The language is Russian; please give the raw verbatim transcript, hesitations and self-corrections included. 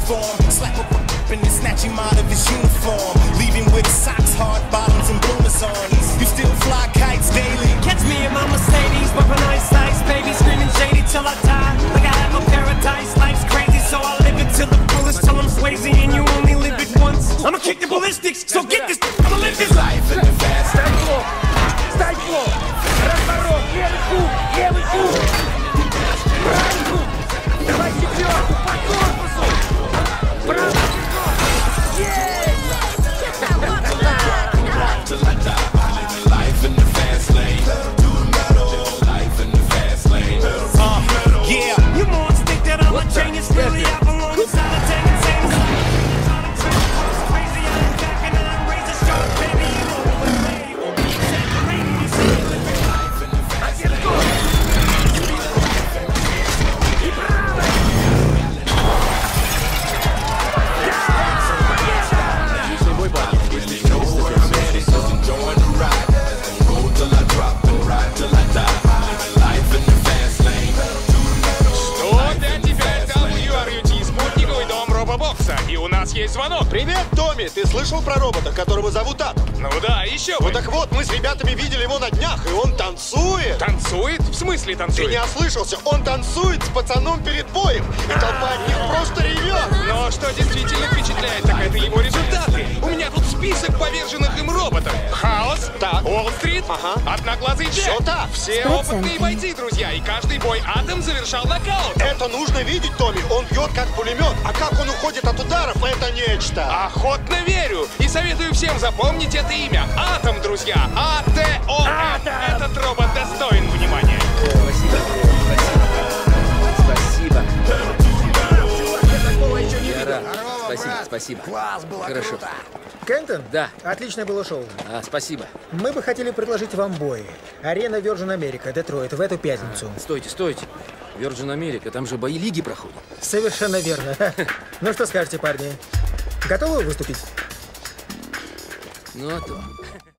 form. Slap up and then snatch him out of his uniform. Leave him with socks, hard bottoms, and bloomers on. You still fly kites daily. Catch me in my Mercedes, bumping ice ice, baby, screaming shady till I die. Like I have no paradise, life's crazy, so I live it till the fullest, till I'm Swayze, and you only live it once. I'ma kick the ballistics, so get this, I'ma live this life in the fast. Дай блок! Дай блок! Разворот! Левый круг! Левый круг! Правый круг! Давай четверту! По корпусу! Правый круг! Есть! Till I die, living life in the fast lane. Life in the fast lane. Uh, yeah. You morons think that I'm a genius, really I belong inside a tank and same crazy, I'm back and I'm razor sharp, baby, you know what I'm saying. Life in the fast lane. И у нас есть звонок. Привет, Томми! Ты слышал про робота, которого зовут Атом? Ну да, еще бы. Ну так вот, мы с ребятами видели его на днях, и он танцует. Танцует? В смысле Ты танцует? не ослышался, он танцует с пацаном перед боем, и толпа от них просто ревет. Но что действительно впечатляет, так это его результаты. У меня тут список поверженных им роботов. Хаос, Так. Уолл-стрит, Ага. Одноглазый Джек. Всё так. Все опытные бойцы, друзья, и каждый бой Атом завершал нокаут. Это нужно видеть, Томми. Он бьет как пулемет, а как он уходит от ударов, это нечто. Охотно верю. И советую всем запомнить это имя. Атом, друзья. А Т О М. Этот робот достоин внимания. Спасибо. Спасибо. Я рад. Спасибо, спасибо. Класс, было Хорошо. круто. Кентон? Да. Отличное было шоу. А, спасибо. Мы бы хотели предложить вам бой. Арена Virgin America, Детройт, в эту пятницу. Стойте, стойте. Virgin America, там же бои лиги проходят. Совершенно верно. Ну что скажете, парни? Готовы выступить? Ну а то.